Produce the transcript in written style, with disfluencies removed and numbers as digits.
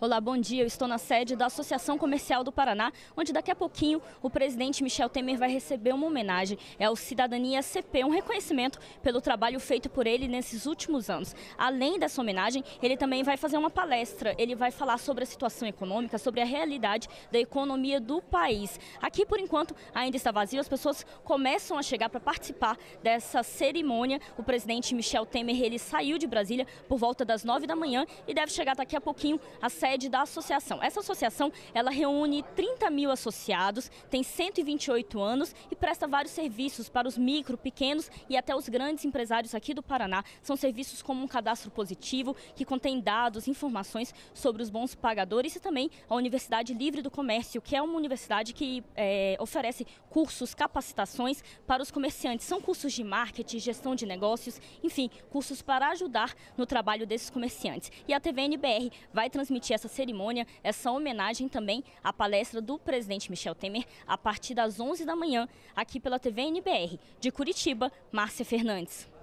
Olá, bom dia. Eu estou na sede da Associação Comercial do Paraná, onde daqui a pouquinho o presidente Michel Temer vai receber uma homenagem. É o Cidadania CP, um reconhecimento pelo trabalho feito por ele nesses últimos anos. Além dessa homenagem, ele também vai fazer uma palestra. Ele vai falar sobre a situação econômica, sobre a realidade da economia do país. Aqui, por enquanto, ainda está vazio. As pessoas começam a chegar para participar dessa cerimônia. O presidente Michel Temer, ele saiu de Brasília por volta das 9 da manhã e deve chegar daqui a pouquinho às sede da associação. Essa associação, ela reúne 30 mil associados, tem 128 anos e presta vários serviços para os micro, pequenos e até os grandes empresários aqui do Paraná. São serviços como um cadastro positivo, que contém dados, informações sobre os bons pagadores, e também a Universidade Livre do Comércio, que é uma universidade que oferece cursos, capacitações para os comerciantes. São cursos de marketing, gestão de negócios, enfim, cursos para ajudar no trabalho desses comerciantes. E a TV NBR vai transmitir essa cerimônia, essa homenagem também à palestra do presidente Michel Temer a partir das 11 da manhã, aqui pela TV NBR. De Curitiba, Márcia Fernandes.